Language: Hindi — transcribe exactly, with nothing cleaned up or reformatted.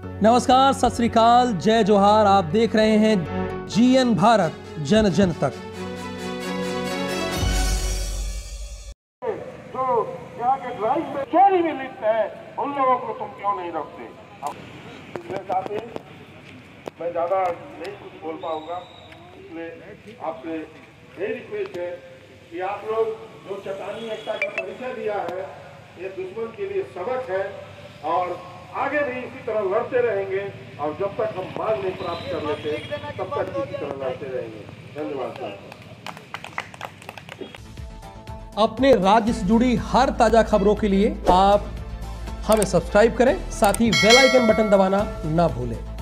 नमस्कार, सत श्री अकाल, जय जोहार। आप देख रहे हैं जीएन भारत, जन जन तक। जो यहाँ के ड्राइव में चोरी में लिप्त है, उन लोगों को तुम क्यों नहीं रखते? इसलिए साथी, मैं ज्यादा नहीं कुछ बोल पाऊंगा, इसलिए आपसे यही रिक्वेस्ट है कि आप लोग जो चट्टानी एकता का परिचय दिया है, ये दुश्मन के लिए सबक है और आगे भी इसी तरह लड़ते रहेंगे और जब तक हम मांग नहीं प्राप्त कर लेते तब तक इसी तरह लड़ते रहेंगे। धन्यवाद सर। अपने राज्य से जुड़ी हर ताजा खबरों के लिए आप हमें सब्सक्राइब करें, साथ ही बेल आइकन बटन दबाना ना भूलें।